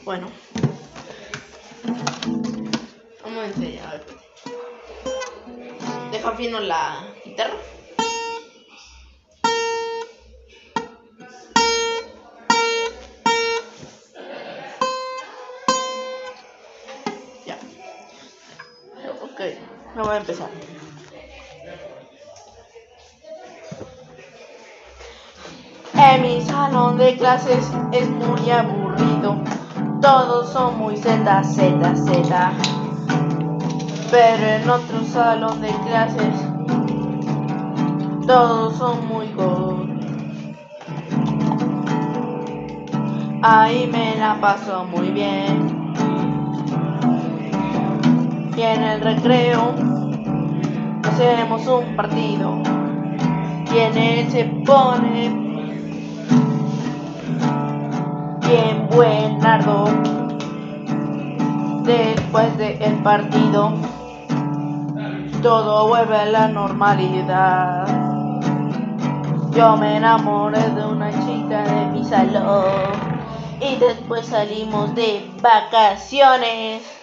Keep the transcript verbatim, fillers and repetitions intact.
Bueno, vamos a enseñar. Deja fino la guitarra. Ya. Ok, vamos a empezar. En mi salón de clases es muy aburrido. Todos son muy Z, Z, Z. Pero en otro salón de clases todos son muy go. Ahí me la paso muy bien. Y en el recreo hacemos un partido. Y en él se pone bien buenardo. Después del partido todo vuelve a la normalidad. Yo me enamoré de una chica de mi salón y después salimos de vacaciones.